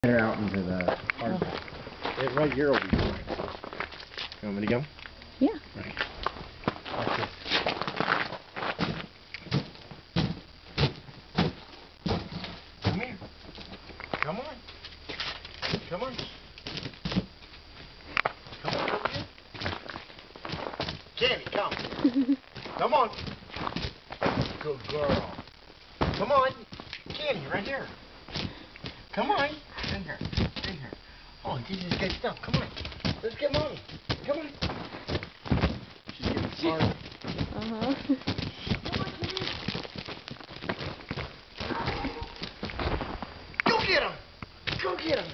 Get her out into the park. Right here will be fine. You want me to go? Yeah. Right. Come here. Come on. Come on. Come on over here. Caney, come. Come on. Good girl. Come on. Caney, right here. Come on. In here. In here. Oh, this is good stuff. Come on. Let's get Mommy. Come on. She's getting smart. Uh-huh. Come on, Caney. Go get him. Go get him.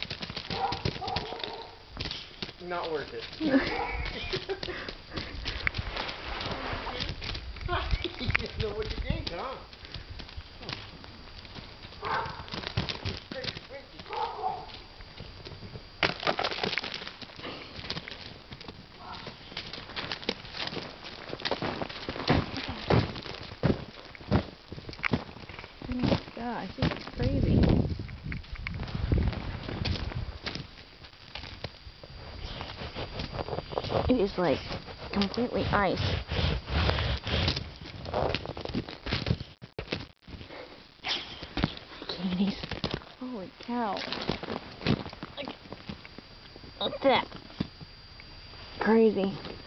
Not worth it. You didn't know what you think, huh? Oh my gosh, this is crazy. It is like completely ice. Caney's. Holy cow. Look at that. Crazy.